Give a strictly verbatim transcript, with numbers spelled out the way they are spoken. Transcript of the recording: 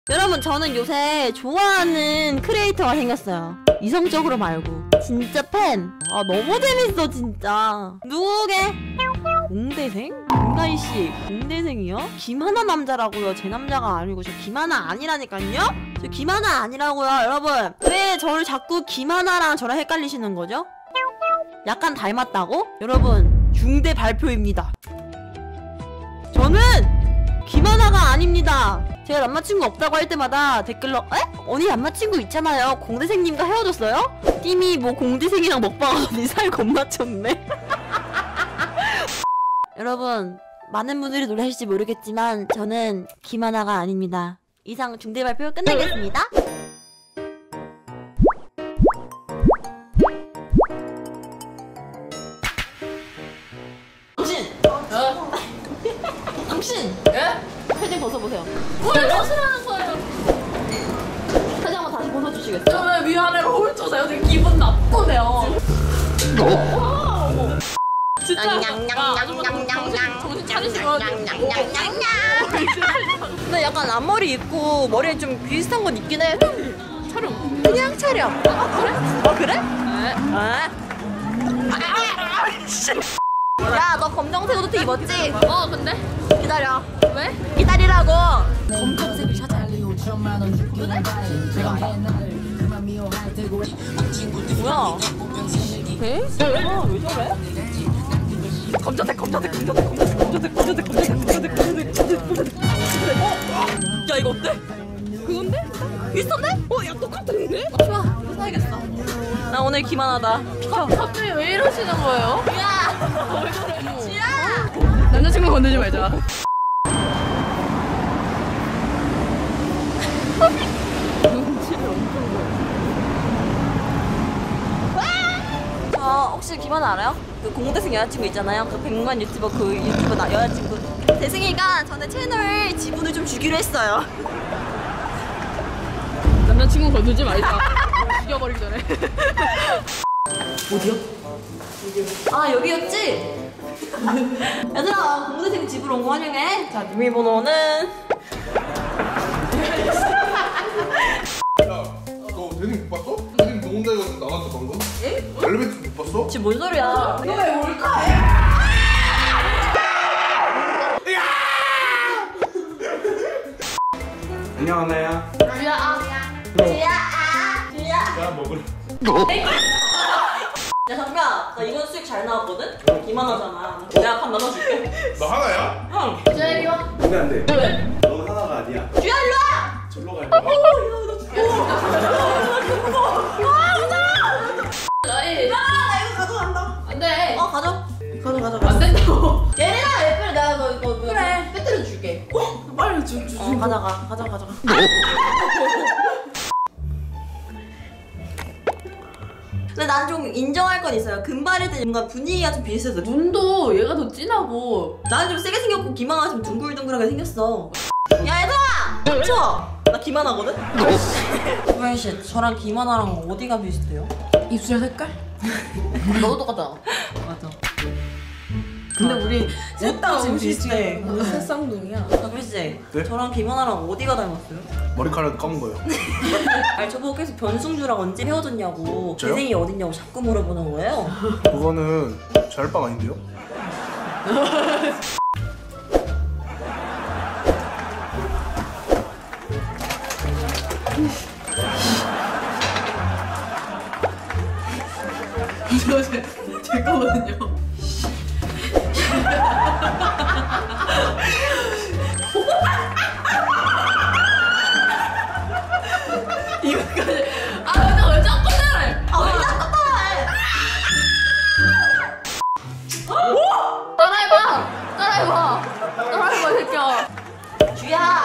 여러분, 저는 요새 좋아하는 크리에이터가 생겼어요. 이성적으로 말고 진짜 팬. 아 너무 재밌어 진짜. 누구게? 공대생? 김가희씨 공대생이요? 김하나 남자라고요. 제 남자가 아니고. 저 김하나 아니라니까요? 저 김하나 아니라고요. 여러분 왜 저를 자꾸 김하나랑 저랑 헷갈리시는 거죠? 약간 닮았다고? 여러분 중대 발표입니다. 저는 김하나가 아닙니다. 제가 남자친구 없다고 할 때마다 댓글로 에? 언니 남자친구 있잖아요. 공대생님과 헤어졌어요? 띠미 뭐 공대생이랑 먹방하더니 살 겁나 쳤네. 여러분 많은 분들이 놀라실지 모르겠지만 저는 김하나가 아닙니다. 이상 중대 발표 끝내겠습니다. 당신! 어? 당신! 예? 패딩 벗어보세요. 뭘 벗으라는 거예요? 패딩 한번 다시 벗어주시겠어요? 저는 위아래로 홀쳐서요. 지금 기분 나쁘네요. 진짜 정신 차리시고. 근데 약간 앞머리 있고 머리에 좀 비슷한 건 있긴 해. 촬영. 그냥 촬영. 아 그래? 아 그래? 네. 아. 야 너 검정색 옷도 입었지? 어 근데? 기다려. 왜? 기다리라고. 검정색을 찾아. 뭐야? 에? 아, 왜 저래? 검정색 검정색 검정색 검정색 검정색 검정색 검정색 검정색 검정색 검정색 어? 야 이거 어때? 그건데? 비슷한데? 어? 야 똑같은데? 좋아. 사야겠어. 나 오늘 기만하다. 가, 갑자기 왜 이러시는 거예요? 야! 왜 저래? 야! 남자친구 건들지 말자. 저 혹시 김하나 알아요? 그 공대생 여자친구 있잖아요. 그 백만 유튜버 그 유튜버 나 여자친구. 대승이가 전에 채널 지분을 좀 주기로 했어요. 남자친구 건들지 말자. 죽여버리기 전에. 어디요? 아 여기였지? 얘들아 공대생 집으로 온 거 환영해. 자 비밀번호는 야, 너 대생 못 봤어? 대생 너 혼자 이거 나갔어 방금? 에? 엘리베이터 못 봤어? 지금 뭔 소리야? 너 왜 몰카해? 안녕 하나야. 주야 아. 주야 아 주야. 야 먹으래. 야 잠깐 나 이번 수익 잘 나왔거든? 김하나잖아. 내가 반 나눠줄게. 너 하나야? 응. 주야 이리 와. 안돼 안돼. 왜? 넌 하나가 아니야. 주야 일로 와. 절로 갈 어, 거야. 나이. 나 이거 가져간다. 안 돼. 어 가져. 가져 가져. 안 된다고. 얘네가 예쁘게 내가 너 이거 그래. 빼뜨려 줄게. 어? 빨리 주 주. 어 가져가 가져 가져가. 근데 난 좀 인정할 건 있어요. 금발일 때 뭔가 분위기가 좀 비슷해서. 눈도 얘가 더 진하고. 나는 좀 세게 생겼고 김하나가 좀 둥글둥글하게 생겼어. 야 얘들아! 멈춰! 나 김하나거든? 후연씨 저랑 김하나랑 어디가 비슷해요? 입술 색깔? 너도 똑같다. 맞아. 근데 우리 셋 다 옷이 비슷해. 우리 새 쌍둥이야. 박민씨 네? 저랑 김하나랑 어디가 닮았어요? 머리카락 감은 거예요. 아니 저보고 계속 변승주랑 언제 헤어졌냐고 저요? 재생이 어딨냐고 자꾸 물어보는 거예요. 그거는 자율방 아닌데요? 저 제 제 거거든요. 이거까지. 아 근데 왜 자꾸 따라해? 아 왜 자꾸 따라해? 따라해봐. 따라해봐. 따라해봐 이 새끼야. 주야